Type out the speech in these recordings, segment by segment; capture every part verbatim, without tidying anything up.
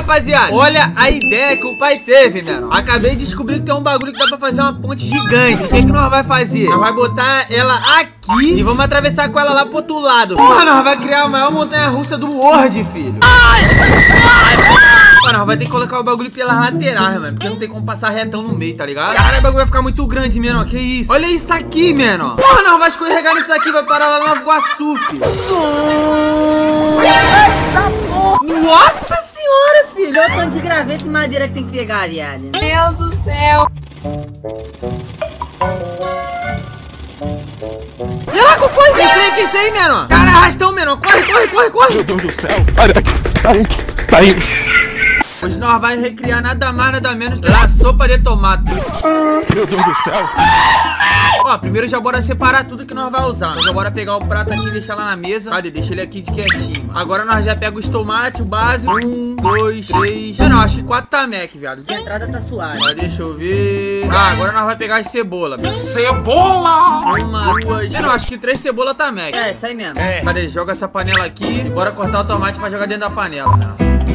rapaziada, olha a ideia que o pai teve, mano. Acabei de descobrir que tem um bagulho que dá pra fazer uma ponte gigante. O que que nós vai fazer? Nós vai botar ela aqui e vamos atravessar com ela lá pro outro lado. Porra, nós vai criar a maior montanha-russa do World, filho. Mano, nós vai ter que colocar o bagulho pelas laterais, mano, porque não tem como passar retão no meio, tá ligado? Caralho, o bagulho vai ficar muito grande, mano, que isso? Olha isso aqui, mano. Porra, nós vai escorregar nisso aqui, vai parar lá no Nova Iguaçu, filho. Nossa senhora, filho. Olha o tanto de graveto e madeira que tem que pegar, viado. Deus do céu. Ela que foi? Que isso aí, que isso aí, mano? Cara, arrastão, mano. Corre, corre, corre, corre. Meu Deus do céu. Sai daqui. Tá indo. Tá indo. Hoje nós vamos recriar nada mais, nada menos que a sopa de tomate. Meu Deus do céu. Ó, primeiro já bora separar tudo que nós vamos usar. Então já bora pegar o prato aqui e deixar lá na mesa. Cadê? Deixa ele aqui de quietinho. Agora nós já pega os tomates, o básico. Um, dois, três. Não, não, acho que quatro tamec, viado. De entrada tá suave. Ah, deixa eu ver. Ah, agora nós vamos pegar as cebola. Cebola! Uma, duas. Não, acho que três cebola tamec. É, isso aí mesmo. É. Cadê? Joga essa panela aqui. E bora cortar o tomate pra jogar dentro da panela, né?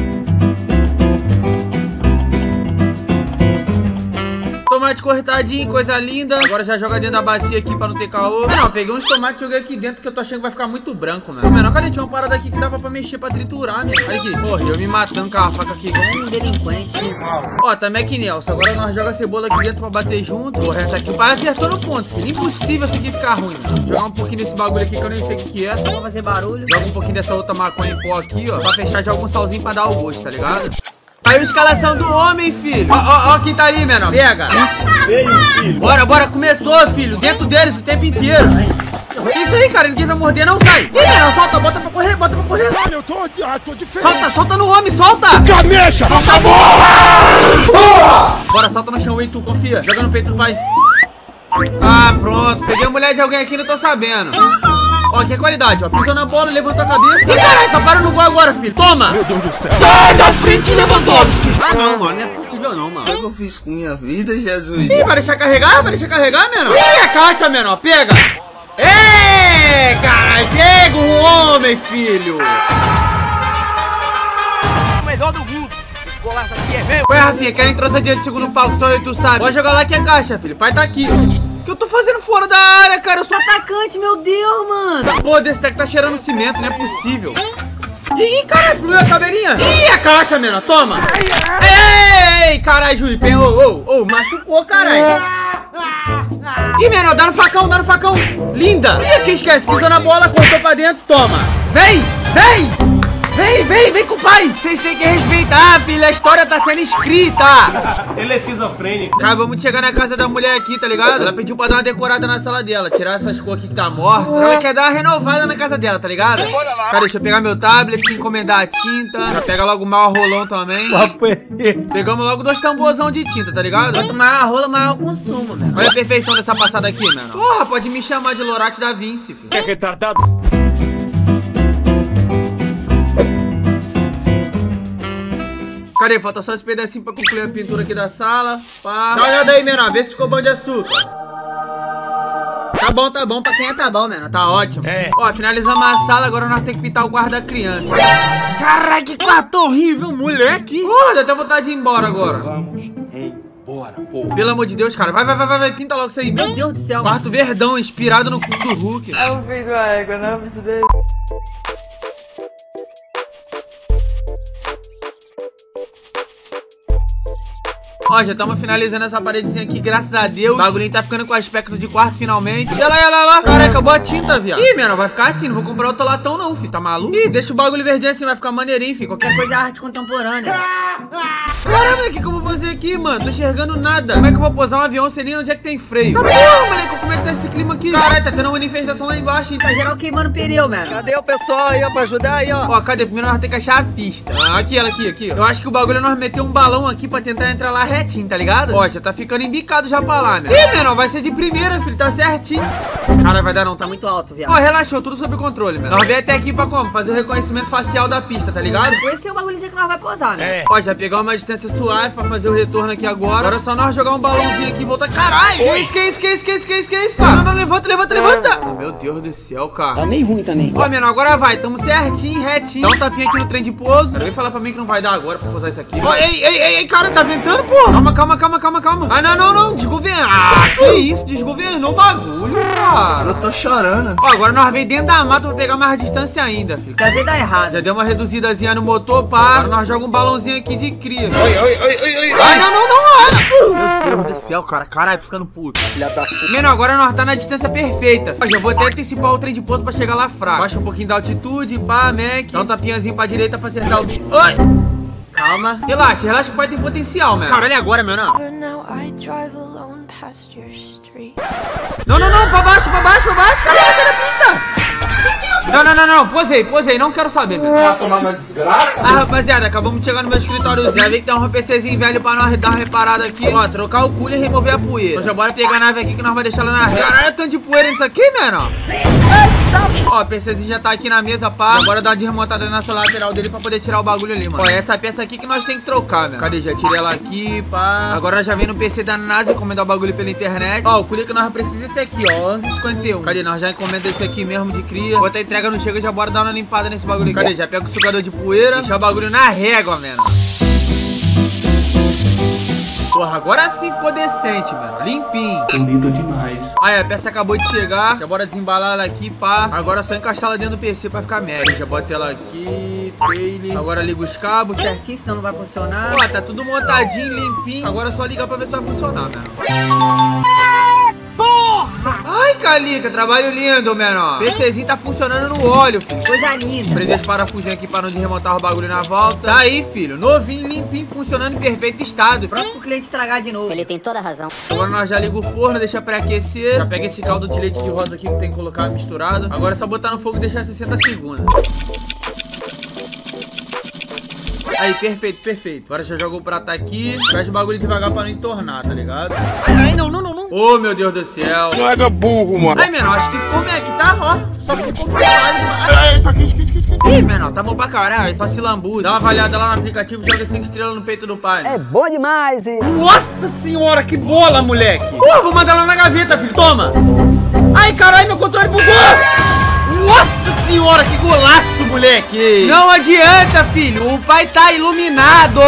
Tomate cortadinho, coisa linda. Agora já joga dentro da bacia aqui pra não ter caô. Não, peguei uns tomates e joguei aqui dentro que eu tô achando que vai ficar muito branco, mano. Menor, cadê? Tinha uma parada aqui que dava pra mexer, pra triturar, mano. Olha aqui. Porra, eu me matando com a faca aqui. Um delinquente. Ó, tá Mac Nelson. Agora nós joga a cebola aqui dentro pra bater junto. Porra, essa aqui o pai acertou no ponto, filho. Impossível isso aqui ficar ruim, mano. Jogar um pouquinho desse bagulho aqui que eu nem sei o que que é. Só pra fazer barulho. Joga um pouquinho dessa outra maconha em pó aqui, ó. Pra fechar de algum salzinho pra dar o gosto, tá ligado? Caiu a escalação do homem, filho. Ó, ó, ó quem tá ali, menor. Pega. Bora, bora. Começou, filho. Dentro deles o tempo inteiro. Que isso aí, cara? Ninguém vai morder, não. Sai. Ih, menor, solta. Bota pra correr, bota pra correr. Olha, eu tô, ah, tô diferente. Solta, solta no homem, solta. Camecha! Solta a bola! Bora, solta no chão, ei, tu. Confia. Joga no peito do pai. Ah, pronto. Peguei a mulher de alguém aqui e não tô sabendo. Ó, que é qualidade, ó. Pisou na bola, levantou a cabeça. Ih, caralho, só para no gol agora, filho. Toma. Meu Deus do céu. Sai da frente, Lewandowski. Ah, não, mano, não é possível não, mano. O que eu fiz com minha vida, Jesus? Ih, vai deixar carregar? Vai deixar carregar, menor? Ih, a caixa, menor. Pega. Ê, caralho, pega o homem, filho. O melhor do mundo. Esse golaço aqui é meu. Ué, Rafinha, querem trouxa diante do segundo palco, só eu e tu sabe. Pode jogar lá que é caixa, filho. O pai tá aqui. O que eu tô fazendo fora da área, cara? Eu sou Atacante, meu Deus, mano. Essa porra desse deck tá cheirando cimento, não é possível. Ih, caralho, fluiu a cabeirinha. Ih, a caixa, menor, toma. Ei, caralho, Júlio, ô, ô, ô, machucou, caralho. Ih, menor, dá no facão, dá no facão. Linda. Ih, aqui esquece, pisou na bola, cortou pra dentro, toma. Vem, vem. Vem, vem, vem com o pai. Vocês têm que respeitar, filha. A história tá sendo escrita. Ele é esquizofrênico. Acabamos de chegar na casa da mulher aqui, tá ligado? Ela pediu pra dar uma decorada na sala dela. Tirar essas cores aqui que tá morta. Ela quer dar uma renovada na casa dela, tá ligado? Cara, deixa eu pegar meu tablet, encomendar a tinta. Já pega logo o maior rolão também. Pegamos logo dois tamborzão de tinta, tá ligado? Quanto maior a rola, maior o consumo, mano. Olha a perfeição dessa passada aqui, mano. Porra, pode me chamar de Lorate da Vinci, filho. Que é retardado? Cadê? Falta só esse pedacinho pra concluir a pintura aqui da sala. Pá. Dá uma olhada aí, menor. Vê se ficou bom de açúcar. Tá bom, tá bom. Pra quem é tá bom, menor. Tá ótimo. É. Ó, finalizamos a sala. Agora nós temos que pintar o quarto da criança. Caralho, que quarto horrível, moleque. Pô, dá até vontade de ir embora agora. Vamos embora, pô. Pelo amor de Deus, cara. Vai, vai, vai, vai, vai. Pinta logo isso aí. Meu Deus do céu. Quarto verdão, inspirado no cu do Hulk. É um filho da égua, não precisei. Ó, já estamos finalizando essa paredezinha aqui, graças a Deus. O bagulhinho tá ficando com aspecto de quarto finalmente. E olha lá, olha lá. Caraca, acabou a tinta, viado. Ih, menor, vai ficar assim. Não vou comprar outro latão, não, filho. Tá maluco? Ih, deixa o bagulho verdinho assim, vai ficar maneirinho, filho. Qualquer Qualquer coisa é arte contemporânea. Caramba, o que que eu vou fazer aqui, mano? Tô enxergando nada. Como é que eu vou posar um avião sem nem onde é que tem freio? Tá porra, moleque, como é que tá esse clima aqui? Caralho, tá tendo uma manifestação lá embaixo, hein? Tá geral queimando pneu, mano. Cadê o pessoal aí, ó, pra ajudar aí, ó? Ó, cadê? Primeiro nós vamos ter que achar a pista. Ah, aqui, ela aqui, aqui. Eu acho que o bagulho é nós meter um balão aqui pra tentar entrar lá retinho. certinho, tá ligado? Ó, já tá ficando embicado já pra lá, menor. Ih, menor, vai ser de primeira, filho, tá certinho. Cara, vai dar não, tá muito alto, viado. Ó, relaxou, tudo sob controle, menor. Nós veio até aqui pra como? Fazer o reconhecimento facial da pista, tá ligado? Esse é o bagulho que nós vai posar, né? É. Ó, já pegamos uma distância suave pra fazer o retorno aqui agora. Agora é só nós jogar um balãozinho aqui e voltar. Caralho! Que isso, que isso, que isso, que isso, que isso, que isso, cara? Não, não, levanta, levanta, levanta! Oh, meu Deus do céu, cara. Tá meio ruim também. Ó, menor, agora vai. Tamo certinho, retinho. Dá um tapinha aqui no trem de pouso. Quero ver falar pra mim que não vai dar agora pra pousar isso aqui. Ó, ei, ei, ei, ei, cara, tá ventando, pô. Calma, calma, calma, calma, calma. Ah, não, não, não. Desgovernou. Ah, que isso? Desgovernou o bagulho, cara. Eu tô chorando. Ó, agora nós veio dentro da mata pra pegar mais distância ainda, filho. Quer ver dar errado. Já deu uma reduzidazinha no motor, pá. Agora nós jogamos um balãozinho aqui de cria. Oi, oi, oi, oi, oi. Ah, não, não, não, não. Meu Deus do céu, cara. Caralho, tô ficando puto. Filha da puta. Menor, agora nós tá na distância perfeita. Ó, já vou até antecipar o trem de pouso pra chegar lá fraco. Baixa um pouquinho da altitude, pá, Mac. Dá um tapinhazinho pra direita pra acertar o bicho. Oi! Calma. Relaxa, relaxa que o pai tem potencial, mano. Cara, olha agora, meu não. Não, não, não, pra baixo, pra baixo, pra baixo. Cadê você na pista? Não, não, não, não, posei, posei, não quero saber, meu. Vai tomar uma desgraça? Ah, rapaziada, acabamos de chegar no meu escritório. Já vi que tem um PCzinho velho pra nós dar uma reparada aqui. Ó, trocar o cooler e remover a poeira. Então já bora pegar a nave aqui que nós vamos deixar ela na reta. Caralho, tanto de poeira nisso aqui, mano. Ó, o PCzinho já tá aqui na mesa, pá. Agora dar uma desmontada nessa lateral dele pra poder tirar o bagulho ali, mano. Ó, essa peça aqui que nós tem que trocar, mano. Cadê? Já tirei ela aqui, pá. Agora já vem no P C da NASA encomendar o bagulho pela internet. Ó, o cooler que nós precisamos é esse aqui, ó, onze e cinquenta e um. Cadê? Nós já encomenda esse aqui mesmo de cria. Bota a entrega no chega, já bora dar uma limpada nesse bagulho aqui. Cadê? Já pega o sugador de poeira. Deixar o bagulho na régua, mano. Porra, agora sim ficou decente, mano. Limpinho. Lindo demais. Aí, a peça acabou de chegar. Já bora desembalar ela aqui, pá. Agora é só encaixar ela dentro do P C pra ficar médio. Já bota ela aqui, trailer. Agora liga os cabos. Certinho, senão não vai funcionar. Ó, tá tudo montadinho, limpinho. Agora é só ligar pra ver se vai funcionar, mano. Ai, Calica, trabalho lindo, menor. PCzinho tá funcionando no óleo, filho. Coisa linda. Prender esse parafusinho aqui pra não desremontar o bagulho na volta. Tá aí, filho. Novinho, limpinho, funcionando em perfeito estado. Pronto pro cliente estragar de novo. Ele tem toda a razão. Agora nós já liga o forno, deixa pré-aquecer. Já pega esse caldo de leite de rosa aqui que tem que colocar misturado. Agora é só botar no fogo e deixar sessenta segundos. Aí, perfeito, perfeito. Agora já joga o prato aqui. Fecha o bagulho devagar pra não entornar, tá ligado? Ai, ai, não, não, não, não. Ô, oh, meu Deus do céu. Não é burro, mano. Ai, menor, acho que ficou Mac, tá? Ó, só ficou complicado demais. Ai, tá quente, quente, quente, quente. Ih, menor, tá bom pra caralho. É só se lambuza. Dá uma avaliada lá no aplicativo e joga cinco estrelas no peito do pai. É bom demais, hein? Nossa senhora, que bola, moleque. Pô, vou mandar lá na gaveta, filho. Toma. Ai, caralho, meu controle bugou. Nossa senhora, que golaço, moleque. Não adianta, filho. O pai tá iluminado.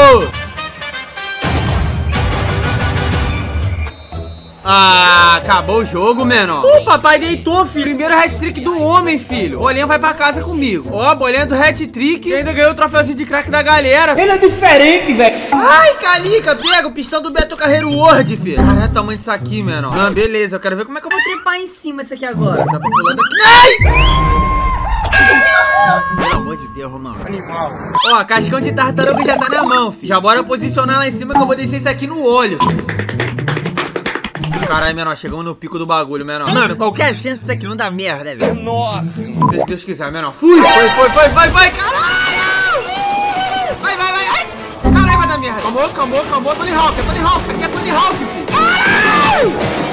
Ah, acabou o jogo, menor. O papai deitou, filho. Primeiro hat-trick do homem, filho. Bolinha vai pra casa comigo. Ó, bolinha do hat-trick. E ainda ganhou o troféuzinho de craque da galera. Ele é diferente, velho. Ai, Calica, pega o pistão do Beto Carreiro World, filho. Caralho, o tamanho disso aqui, menor. Ah, beleza, eu quero ver como é que eu vou Trepar em cima disso aqui agora. Dá pra pular daqui. Ai! Pelo amor de Deus, mano. Animal. Ó, cascão de tartaruga já tá na mão, filho. Já bora posicionar lá em cima que eu vou descer isso aqui no olho, filho. Caralho, menor, chegamos no pico do bagulho, menor. Mano, qualquer chance disso aqui não dá merda, velho. Nossa. Se Deus quiser, menor. Fui! Foi, foi, foi, vai, vai, caralho! Vai, vai, vai, ai! Caralho, vai dar merda. Calmou, calmou, calmou. Tony Hawk, é Tony Hawk. Aqui é Tony Hawk, filho. Caralho!